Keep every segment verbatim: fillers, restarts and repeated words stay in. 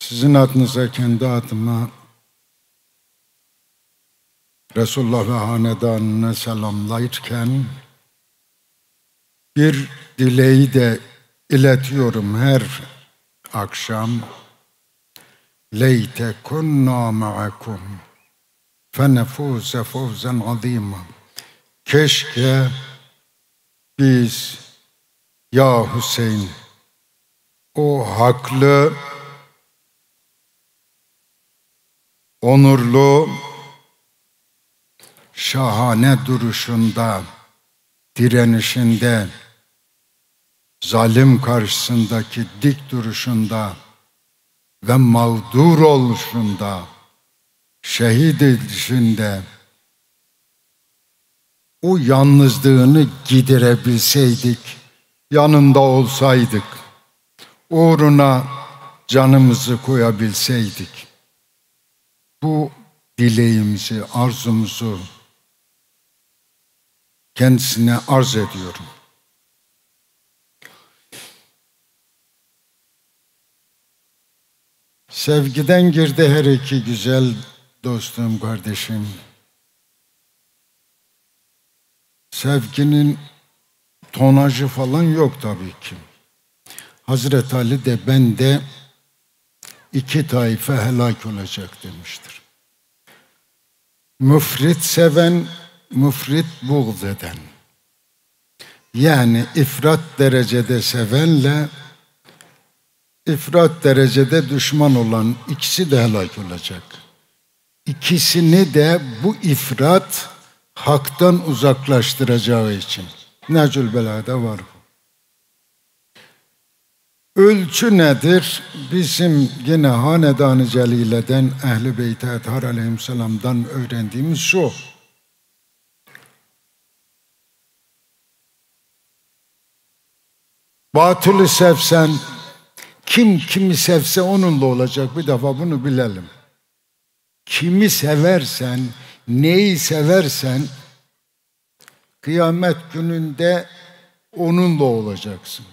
Sizin adınıza, kendi adıma Resulullah ve hanedanına selamlarken bir dileği de iletiyorum her akşam. Leyte kunna ma'akum fenefuze fevzen azîmâ. Keşke biz ya Hüseyin o haklı, onurlu, şahane duruşunda, direnişinde, zalim karşısındaki dik duruşunda ve mağdur oluşunda, şehit edilişinde o yalnızlığını giderebilseydik, yanında olsaydık, uğruna canımızı koyabilseydik, bu dileğimizi, arzumuzu kendisine arz ediyorum. Sevgiden girdi her iki güzel dostum, kardeşim. Sevginin tonajı falan yok tabii ki. Hazreti Ali de ben de iki taife helak olacak demiştir. Müfrit seven, müfrit buğz eden. Yani ifrat derecede sevenle ifrat derecede düşman olan ikisi de helak olacak. İkisini de bu ifrat haktan uzaklaştıracağı için. Necül Belâ'da var bu. Ölçü nedir? Bizim yine Hanedan-ı Celile'den, Ehl-i Beyt-i Ethar aleyhisselam'dan öğrendiğimiz şu. Batılı sevsen, kim kimi sevse onunla olacak. Bir defa bunu bilelim. Kimi seversen, neyi seversen, kıyamet gününde onunla olacaksın.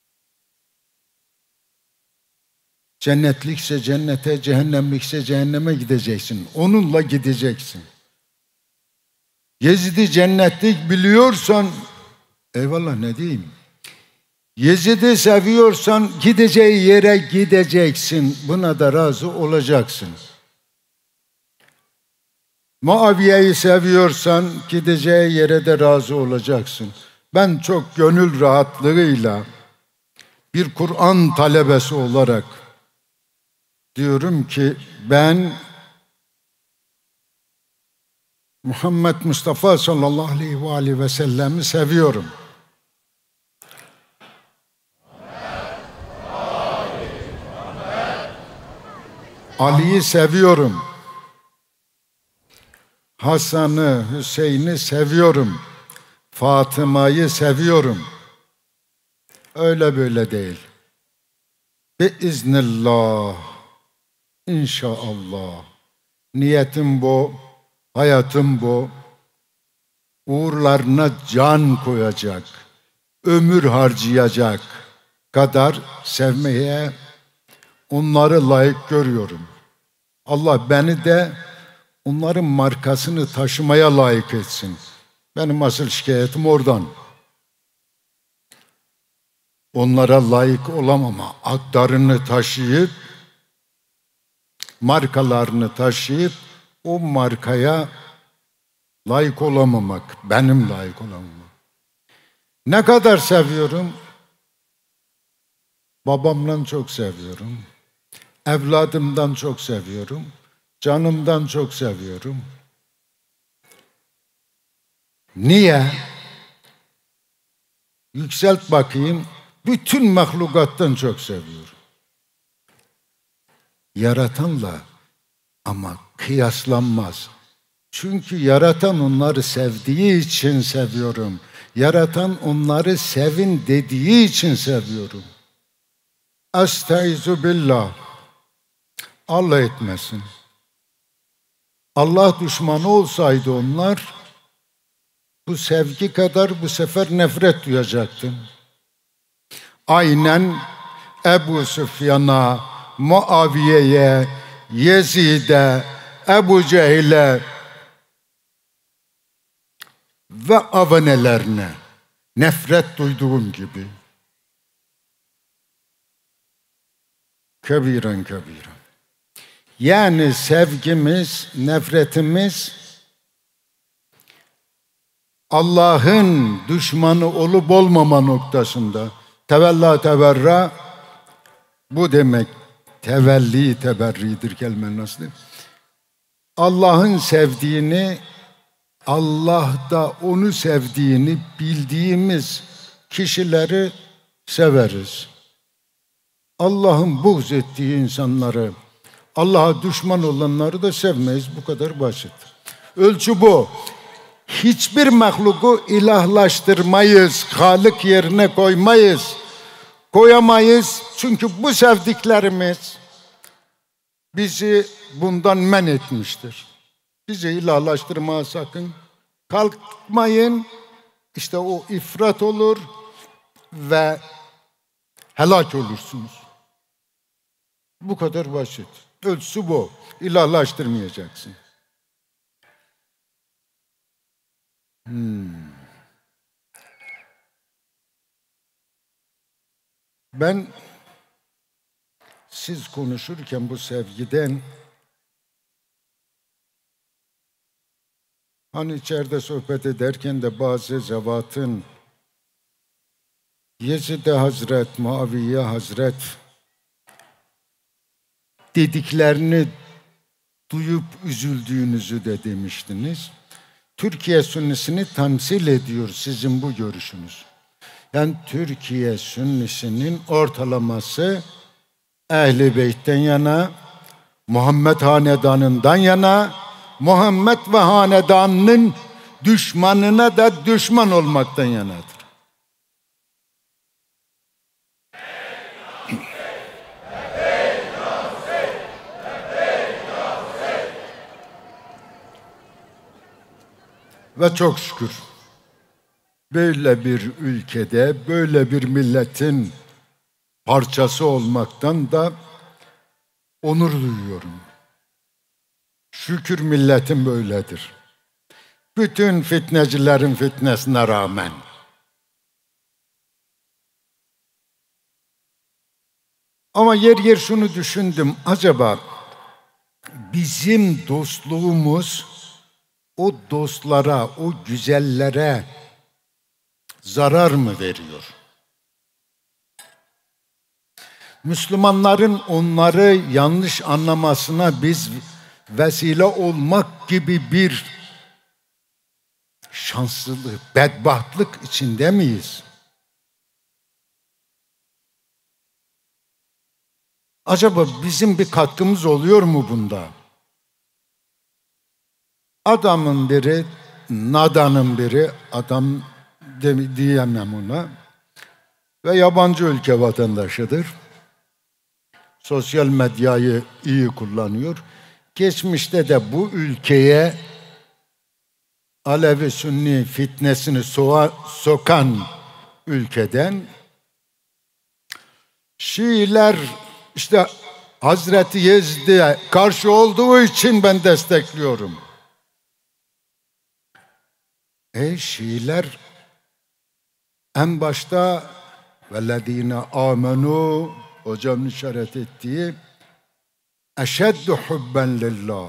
Cennetlikse cennete, cehennemlikse cehenneme gideceksin. Onunla gideceksin. Yezid'i cennetlik biliyorsan, eyvallah ne diyeyim? Yezid'i seviyorsan gideceği yere gideceksin. Buna da razı olacaksın. Muaviye'yi seviyorsan gideceği yere de razı olacaksın. Ben çok gönül rahatlığıyla bir Kur'an talebesi olarak diyorum ki ben Muhammed Mustafa sallallahu aleyhi ve aleyhi ve sellem'i seviyorum. Ali'yi seviyorum. Hasan'ı, Hüseyin'i seviyorum. Fatıma'yı seviyorum. Öyle böyle değil. Biiznillah, İnşallah. Niyetim bu, hayatım bu. Uğurlarına can koyacak, ömür harcayacak kadar sevmeye, onları layık görüyorum. Allah beni de onların markasını taşımaya layık etsin. Benim asıl şikayetim oradan. Onlara layık olamama, adlarını taşıyıp, markalarını taşıyıp, o markaya layık olamamak, benim layık olamamak. Ne kadar seviyorum? Babamdan çok seviyorum. Evladımdan çok seviyorum. Canımdan çok seviyorum. Niye? Yükselt bakayım. Bütün mahlukattan çok seviyorum. Yaratanla ama kıyaslanmaz. Çünkü yaratan onları sevdiği için seviyorum. Yaratan onları sevin dediği için seviyorum. Estaizu billah. Allah etmesin. Allah düşmanı olsaydı onlar, bu sevgi kadar bu sefer nefret duyacaktı. Aynen Ebu Süfyan'a, Muaviye'ye, Yezid'e, Ebu Cehil'e ve avanelerine nefret duyduğum gibi. Kebiren kebiren. Yani sevgimiz, nefretimiz Allah'ın düşmanı olup olmama noktasında. Tevella teberra bu demek. Tevelli teberridir kelimenin aslı. Allah'ın sevdiğini, Allah da onu sevdiğini bildiğimiz kişileri severiz. Allah'ın buğz ettiği insanları, Allah'a düşman olanları da sevmeyiz. Bu kadar basit. Ölçü bu. Hiçbir mahluku ilahlaştırmayız, Halik yerine koymayız. Koyamayız çünkü bu sevdiklerimiz bizi bundan men etmiştir. Bizi ilahlaştırmaya sakın kalkmayın. İşte o ifrat olur ve helak olursunuz. Bu kadar basit. Ölçüsü bu. İlahlaştırmayacaksın. Hmm. Ben siz konuşurken bu sevgiden hani içeride sohbet ederken de bazı zevatın Yezid Hazret, Muaviye Hazret dediklerini duyup üzüldüğünüzü de demiştiniz. Türkiye Sünnisini temsil ediyor sizin bu görüşünüz. Yani Türkiye Sünnisinin ortalaması Ehl-i Beyt'ten yana, Muhammed Hanedanı'ndan yana, Muhammed ve Hanedanı'nın düşmanına da düşman olmaktan yanadır. Ve çok şükür böyle bir ülkede, böyle bir milletin parçası olmaktan da onur duyuyorum. Şükür milletim böyledir. Bütün fitnecilerin fitnesine rağmen. Ama yer yer şunu düşündüm. Acaba bizim dostluğumuz o dostlara, o güzellere zarar mı veriyor? Müslümanların onları yanlış anlamasına biz vesile olmak gibi bir şanssızlık, bedbahtlık içinde miyiz? Acaba bizim bir katkımız oluyor mu bunda? Adamın biri, nadanın biri, adam diyemem ona ve yabancı ülke vatandaşıdır. Sosyal medyayı iyi kullanıyor. Geçmişte de bu ülkeye Alevi Sünni fitnesini soğa, sokan ülkeden Şiiler işte Hazreti Yezid'e karşı olduğu için ben destekliyorum. E Şiiler en başta vellezine amenu hocam işaret ettiği eşeddu hubben lillah.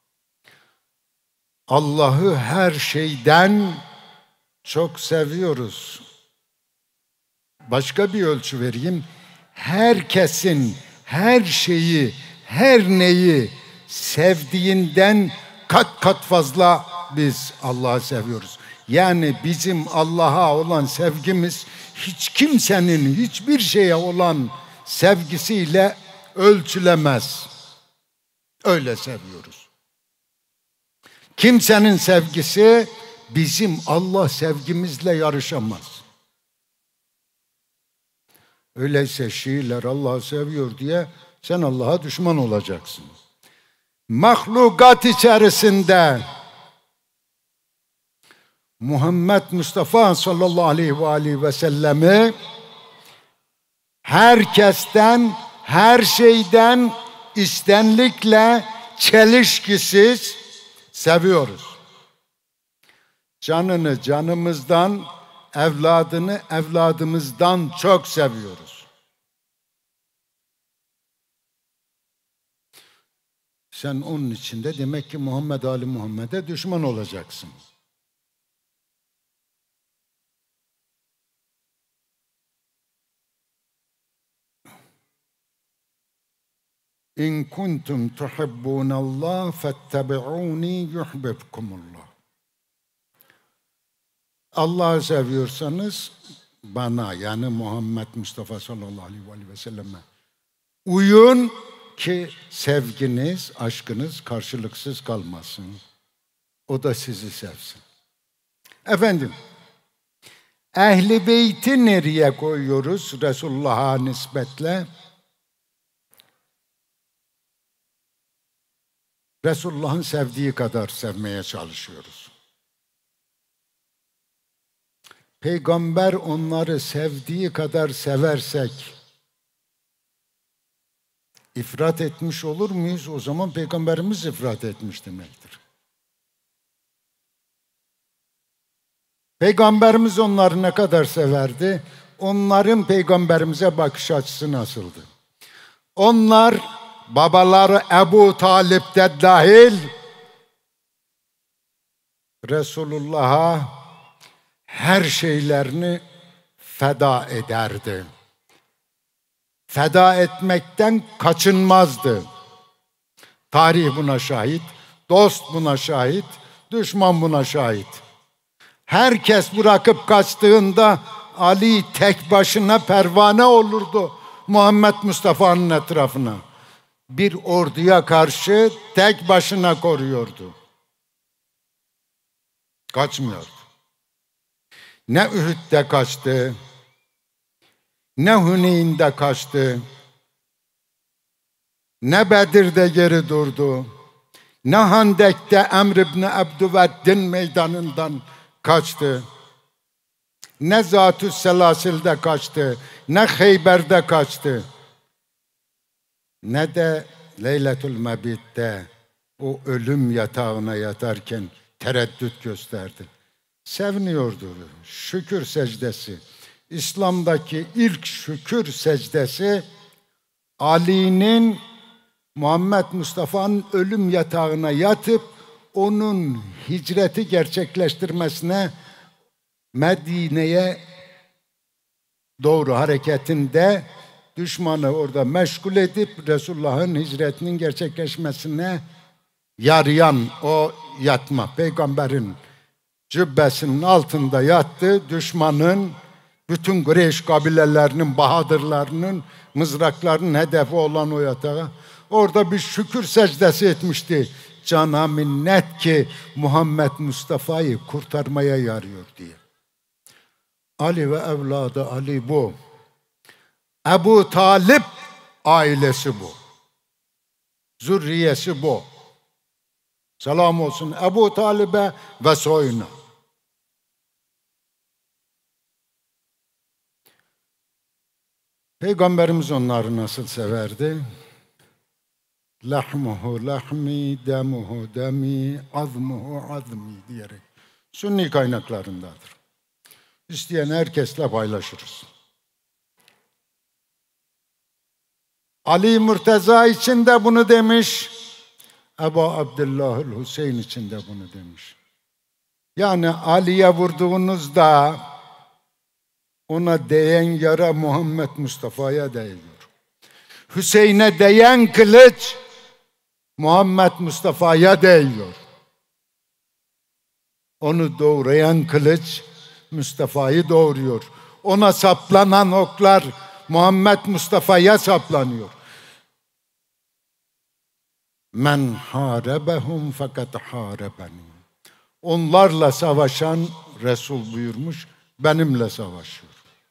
Allah'ı her şeyden çok seviyoruz. Başka bir ölçü vereyim. Herkesin her şeyi, her neyi sevdiğinden kat kat fazla biz Allah'ı seviyoruz. Yani bizim Allah'a olan sevgimiz hiç kimsenin hiçbir şeye olan sevgisiyle ölçülemez. Öyle seviyoruz. Kimsenin sevgisi bizim Allah sevgimizle yarışamaz. Öyleyse Şiiler Allah'ı seviyor diye sen Allah'a düşman olacaksın. Mahlukat içerisinde Muhammed Mustafa sallallahu aleyhi ve aleyhi ve sellemi herkesten, her şeyden içtenlikle çelişkisiz seviyoruz. Canını canımızdan, evladını evladımızdan çok seviyoruz. Sen onun içinde demek ki Muhammed Ali Muhammed'e düşman olacaksın. İn kuntum tuhibbunallah fettebi'uni yuhibbukumullah. Allah'ı seviyorsanız bana, yani Muhammed Mustafa sallallahu aleyhi ve selleme uyun ki sevginiz, aşkınız karşılıksız kalmasın. O da sizi sevsin. Efendim, Ehl-i Beyt'i nereye koyuyoruz Resulullah'a nispetle? Resulullah'ın sevdiği kadar sevmeye çalışıyoruz. Peygamber onları sevdiği kadar seversek ifrat etmiş olur muyuz? O zaman Peygamberimiz ifrat etmiş demektir. Peygamberimiz onları ne kadar severdi? Onların Peygamberimize bakış açısı nasıldı? Onlar babaları Ebu Talip'te dahil Resulullah'a her şeylerini feda ederdi. Feda etmekten kaçınmazdı. Tarih buna şahit, dost buna şahit, düşman buna şahit. Herkes bırakıp kaçtığında Ali tek başına pervane olurdu Muhammed Mustafa'nın etrafına. Bir orduya karşı tek başına koruyordu. Kaçmıyordu. Ne Uhud'de kaçtı, ne Huneyn'de kaçtı, ne Bedir'de geri durdu, ne Handek'te Emr ibn Abdüveddin meydanından kaçtı, ne Zat-ı Selasil'de kaçtı, ne Hayber'de kaçtı, ne de Leyletül Mebit'te o ölüm yatağına yatarken tereddüt gösterdi. Seviniyordu. Şükür secdesi. İslam'daki ilk şükür secdesi Ali'nin Muhammed Mustafa'nın ölüm yatağına yatıp onun hicreti gerçekleştirmesine, Medine'ye doğru hareketinde düşmanı orada meşgul edip Resulullah'ın hicretinin gerçekleşmesine yarayan o yatma. Peygamberin cübbesinin altında yattı, düşmanın, bütün Kureyş kabilelerinin, bahadırlarının, mızraklarının hedefi olan o yatağa. Orada bir şükür secdesi etmişti. Cana minnet ki Muhammed Mustafa'yı kurtarmaya yarıyor diye. Ali ve evladı Ali bu. Ebu Talip ailesi bu. Zürriyesi bu. Selam olsun Ebu Talib'e ve soyuna. Peygamberimiz onları nasıl severdi? Lahmuhu lahmi, demuhu demi, azmuhu azmi diyerek. Sünni kaynaklarındadır. İsteyen herkesle paylaşırız. Ali Murteza için de bunu demiş. Ebu Abdillahül Hüseyin için de bunu demiş. Yani Ali'ye vurduğunuzda ona değen yara Muhammed Mustafa'ya değiyor. Hüseyin'e değen kılıç Muhammed Mustafa'ya değiyor. Onu doğrayan kılıç Mustafa'yı doğuruyor. Ona saplanan oklar Muhammed Mustafa'ya saplanıyor. Men harebehum fakat harebeni. Onlarla savaşan Resul buyurmuş, benimle savaşıyor.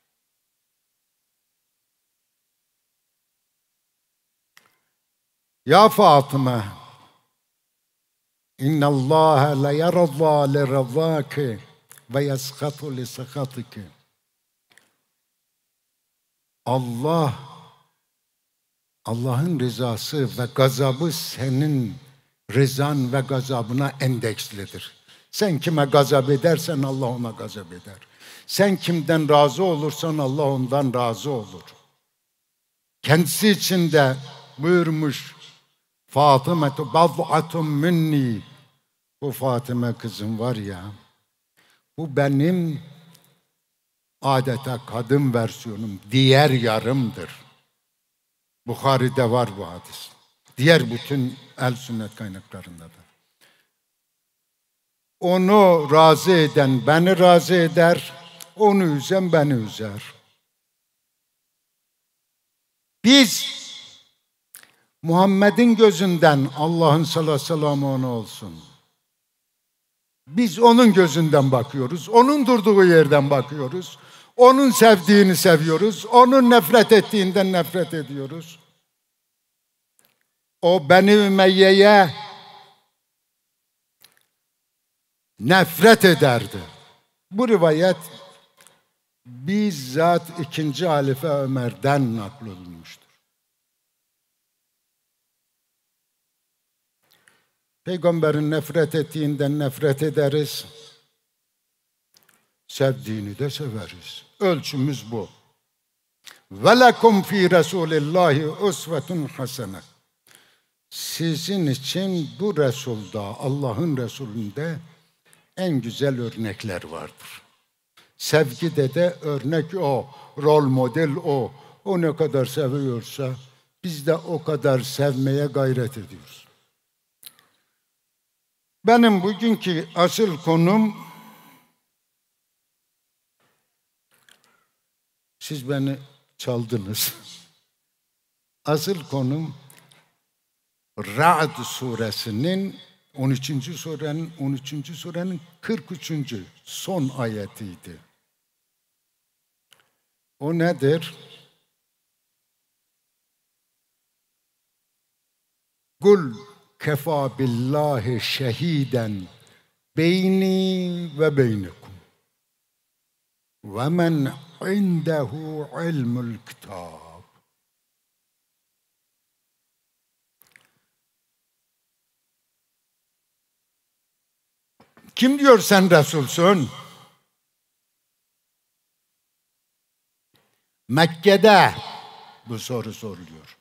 Ya Fatıma, İnna Allah la yarza li razaki ve yaskhatu li sakhatiki. Allah Allah'ın rızası ve gazabı senin rızan ve gazabına endekslidir. Sen kime gazap edersen Allah ona gazap eder. Sen kimden razı olursan Allah ondan razı olur. Kendisi için de buyurmuş, Fatımetu bad'atun minni. Bu Fatıma kızım var ya, bu benim adeta kadın versiyonum, diğer yarımdır. Bukhari'de var bu hadis. Diğer bütün el sünnet kaynaklarında da. Onu razı eden beni razı eder, onu üzen beni üzer. Biz Muhammed'in gözünden, Allah'ın sallallahu aleyhi ve sellem ona olsun, biz onun gözünden bakıyoruz, onun durduğu yerden bakıyoruz, onun sevdiğini seviyoruz, onun nefret ettiğinden nefret ediyoruz. O Beni Ümeyye'ye nefret ederdi. Bu rivayet bizzat ikinci halife Ömer'den nakledilmiştir. Peygamberin nefret ettiğinden nefret ederiz, sevdiğini de severiz. Ölçümüz bu. وَلَكُمْ ف۪ي رَسُولِ اللّٰهِ اُسْوَةٌ حَسَنَةٌ. Sizin için bu Resul'da, Allah'ın Resulü'nde en güzel örnekler vardır. Sevgide de örnek o, rol model o. O ne kadar seviyorsa biz de o kadar sevmeye gayret ediyoruz. Benim bugünkü asıl konum, siz beni çaldınız. Asıl konum Ra'd suresinin on üçüncü surenin on üçüncü surenin kırk üçüncü son ayetiydi. O nedir? Kul kefa billahi şehiden beyni ve beynikum ve men indehu ilmul kitab. Kim diyor sen Resulsün? Mekke'de bu soru soruluyor.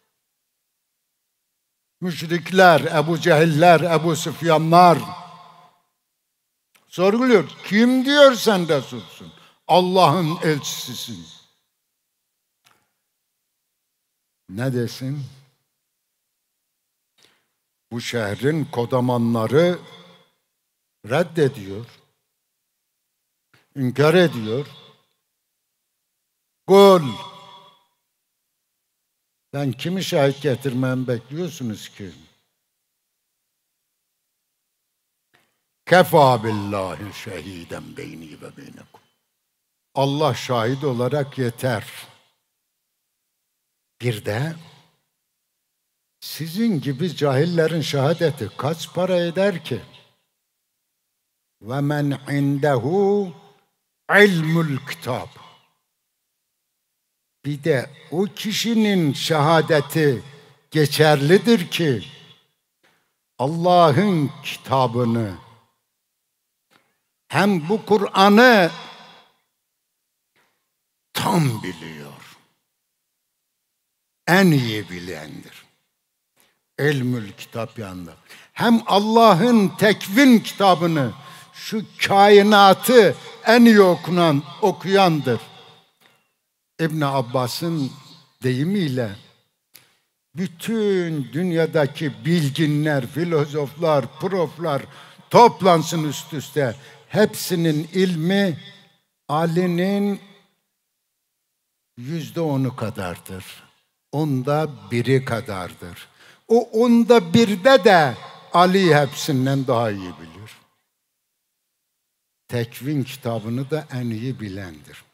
Müşrikler, Ebu Cehiller, Ebu Süfyanlar soruluyor. Kim diyor sen Resulsün? Allah'ın elçisisin. Ne desin? Bu şehrin kodamanları reddediyor, inkar ediyor. Kul, ben kimi şahit getirmemi bekliyorsunuz ki? Kefa billahi şehiden beyni ve beynekum. Allah şahit olarak yeter. Bir de sizin gibi cahillerin şehadeti kaç para eder ki? Ve men indehu ilmul kitab. Bir de o kişinin şehadeti geçerlidir ki Allah'ın kitabını, hem bu Kur'an'ı tam biliyor. En iyi bilendir. İlmül kitap yanında. Hem Allah'ın tekvin kitabını, şu kainatı en iyi okunan, okuyandır. İbn Abbas'ın deyimiyle bütün dünyadaki bilginler, filozoflar, proflar toplansın üst üste. Hepsinin ilmi Ali'nin yüzde onu kadardır. Onda biri kadardır. O onda birde de Ali hepsinden daha iyi bilir. Tekvin kitabını da en iyi bilendir.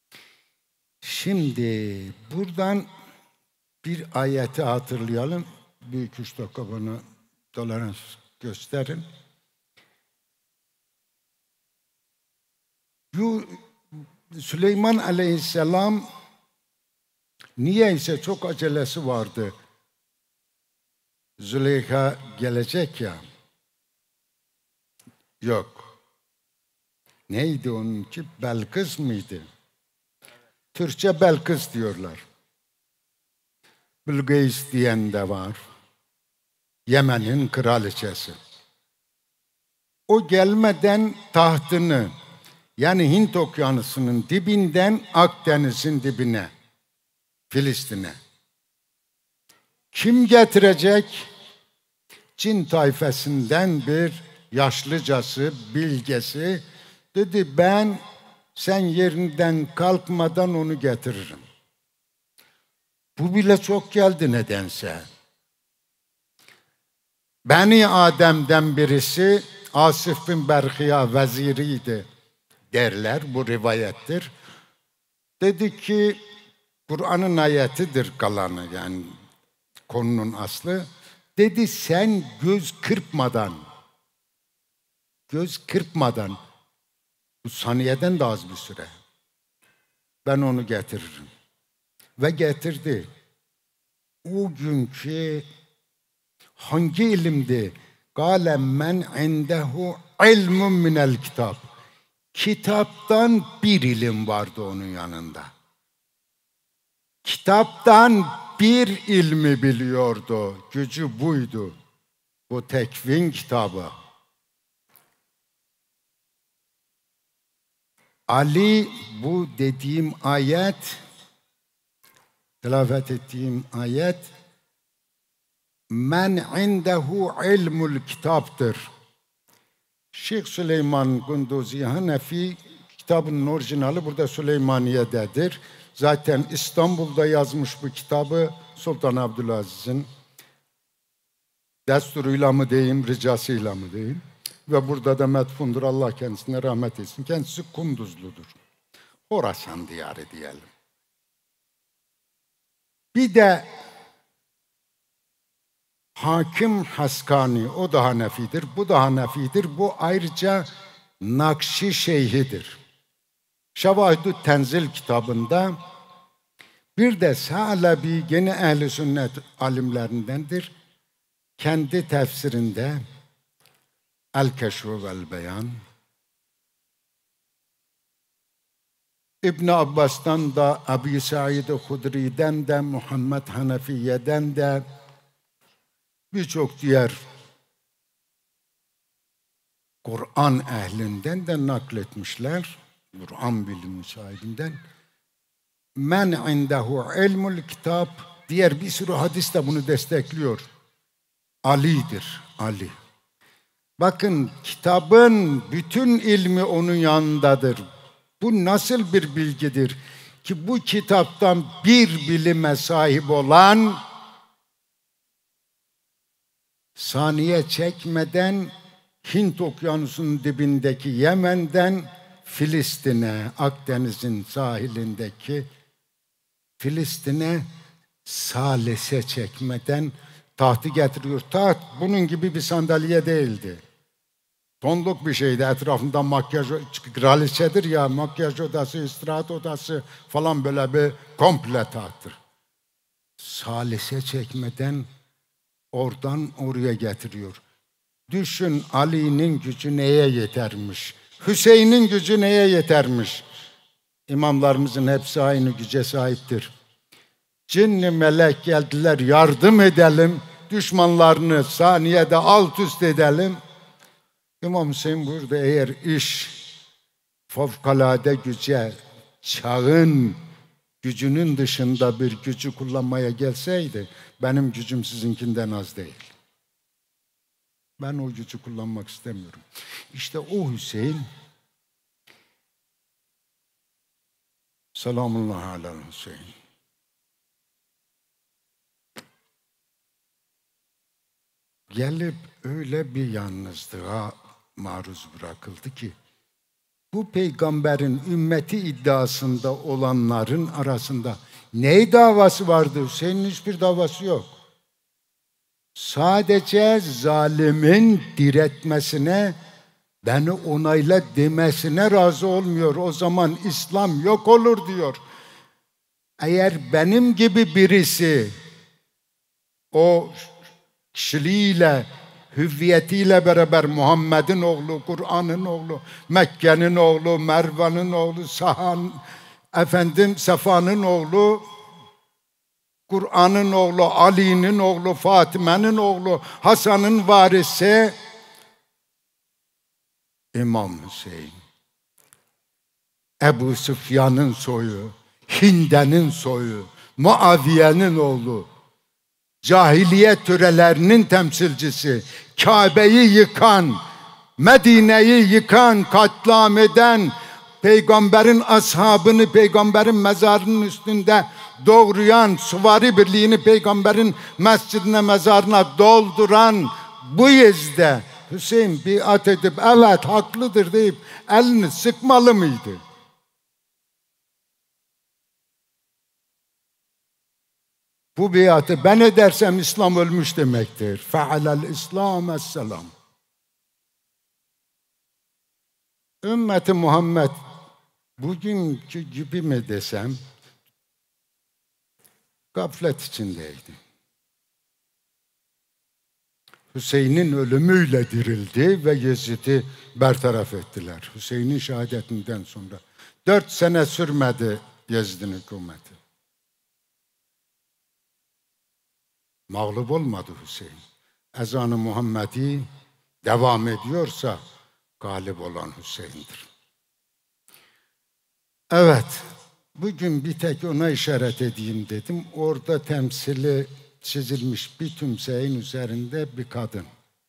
Şimdi buradan bir ayeti hatırlayalım. Bir iki üç dakika bana tolerans gösterin. Bu Süleyman Aleyhisselam niyeyse çok acelesi vardı. Züleyha gelecek ya. Yok. Neydi onunki? Belkıs mıydı? Türkçe Belkıs diyorlar. Bilgeys diyen de var. Yemen'in kraliçesi. O gelmeden tahtını, yani Hint Okyanusu'nun dibinden Akdeniz'in dibine, Filistin'e kim getirecek? Cin tayfasından bir yaşlıcası, bilgesi dedi, ben sen yerinden kalkmadan onu getiririm. Bu bile çok geldi nedense. Beni Adem'den birisi Asif bin Berhiya veziriydi derler, bu rivayettir. Dedi ki, Kur'an'ın ayetidir kalanı, yani konunun aslı. Dedi sen göz kırpmadan, göz kırpmadan, bu saniyeden de az bir süre, ben onu getiririm. Ve getirdi. O günkü hangi ilimdi? Kâle men indehu ilmun minel kitap. Kitaptan bir ilim vardı onun yanında. Kitaptan bir ilmi biliyordu. Gücü buydu. Bu tekvin kitabı. Ali bu dediğim ayet, telaffuz ettiğim ayet, men indehu ilmul kitaptır. Şeyh Süleyman Kunduzi Hanefi kitabının orijinali burada Süleymaniye'dedir. Zaten İstanbul'da yazmış bu kitabı Sultan Abdülaziz'in desturuyla mı diyeyim, ricasıyla mı diyeyim. Ve burada da metfundur, Allah kendisine rahmet etsin. Kendisi Kunduzludur. Horasan diyarı diyelim. Bir de Hakim Haskani, o da Hanefidir, bu da Hanefidir. Bu ayrıca Nakşi Şeyhidir. Şevahid-ü Tenzil kitabında, bir de Sa'lebi gene ehl-i sünnet alimlerindendir. Kendi tefsirinde El-Keşfu vel-Beyan, İbn Abbas'tan da, Ebu Said Hudri'den de, Muhammed Hanefiye'den de, birçok diğer Kur'an ehlinden de nakletmişler. Kur'an bilimi sahibinden. Men indehu ilmul kitap, diğer bir sürü hadis de bunu destekliyor. Ali'dir, Ali. Bakın, kitabın bütün ilmi onun yanındadır. Bu nasıl bir bilgidir ki bu kitaptan bir bilime sahip olan saniye çekmeden Hint Okyanusu'nun dibindeki Yemen'den Filistin'e, Akdeniz'in sahilindeki Filistin'e salise çekmeden tahtı getiriyor. Taht bunun gibi bir sandalye değildi. Tonluk bir şeydi. Etrafında makyaj, kraliçedir ya, makyaj odası, istirahat odası falan, böyle bir komple tahttır. Salise çekmeden oradan oraya getiriyor. Düşün, Ali'nin gücü neye yetermiş? Hüseyin'in gücü neye yetermiş? İmamlarımızın hepsi aynı güce sahiptir. Cinni melek geldiler, yardım edelim, düşmanlarını saniyede alt üst edelim. İmam Hüseyin buyurdu, eğer iş fevkalade güce, çağın gücünün dışında bir gücü kullanmaya gelseydi, benim gücüm sizinkinden az değil. Ben o gücü kullanmak istemiyorum. İşte o Hüseyin, selamullah aleyhi Hüseyin, gelip öyle bir yalnızlığa maruz bırakıldı ki, bu peygamberin ümmeti iddiasında olanların arasında ne davası vardı? Hüseyin'in hiçbir davası yok. Sadece zalimin diretmesine, beni onayla demesine razı olmuyor. O zaman İslam yok olur diyor. Eğer benim gibi birisi o kişiliğiyle, hüviyetiyle beraber Muhammed'in oğlu, Kur'an'ın oğlu, Mekke'nin oğlu, Mervan'ın oğlu, Sahan, efendim Safa'nın oğlu, Kur'an'ın oğlu, Ali'nin oğlu, Fatime'nin oğlu, Hasan'ın varisi İmam Hüseyin. Ebu Süfyan'ın soyu, Hinde'nin soyu, Muaviye'nin oğlu, cahiliye törelerinin temsilcisi, Kabe'yi yıkan, Medine'yi yıkan, katliam eden, peygamberin ashabını peygamberin mezarının üstünde doğrayan, Süvari Birliği'ni peygamberin mescidine, mezarına dolduran bu Yezid'e Hüseyin biat edip evet haklıdır deyip elini sıkmalı mıydı? Bu biatı ben edersem İslam ölmüş demektir. Fe'alel İslam esselam. Ümmeti Muhammed bugünkü gibi mi desem gaflet içindeydi. Hüseyin'in ölümüyle dirildi ve Yezid'i bertaraf ettiler. Hüseyin'in şehadetinden sonra. Dört sene sürmedi Yezid'in hükümeti. Mağlup olmadı Hüseyin. Ezan-ı Muhammedi devam ediyorsa galip olan Hüseyin'dir. Evet, bugün bir tek ona işaret edeyim dedim. Orada temsili çizilmiş bir tümseyin üzerinde bir kadın.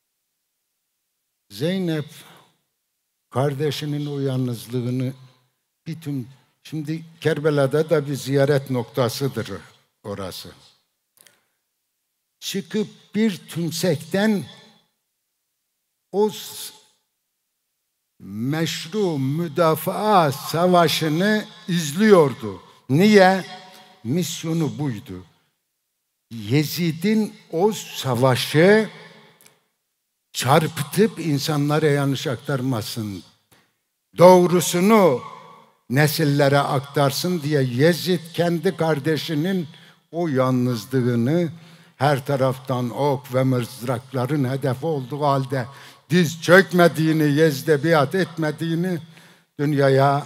Zeynep kardeşinin o yalnızlığını bir tüm... Şimdi Kerbela'da da bir ziyaret noktasıdır orası. Çıkıp bir tümsekten o meşru müdafaa savaşını izliyordu. Niye? Misyonu buydu. Yezid'in o savaşı çarpıtıp insanlara yanlış aktarmasın, doğrusunu nesillere aktarsın diye Yezid kendi kardeşinin o yalnızlığını her taraftan ok ve mızrakların hedefi olduğu halde diz çökmediğini, Yezid'e biat etmediğini dünyaya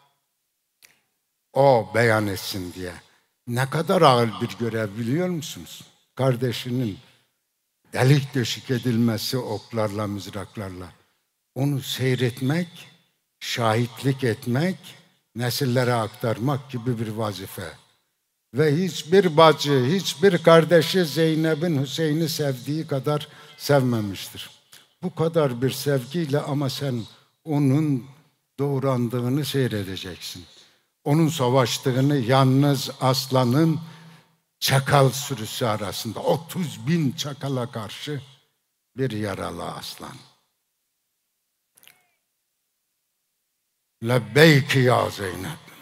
o beyan etsin diye. Ne kadar ağır bir görev biliyor musunuz? Kardeşinin delik deşik edilmesi oklarla, mızraklarla. Onu seyretmek, şahitlik etmek, nesillere aktarmak gibi bir vazife. Ve hiçbir bacı, hiçbir kardeşi Zeynep'in Hüseyin'i sevdiği kadar sevmemiştir. Bu kadar bir sevgiyle ama sen onun doğrandığını seyredeceksin. Onun savaştığını yalnız aslanın çakal sürüsü arasında otuz bin çakala karşı bir yaralı aslan. Lebbeyk ya Zeynep.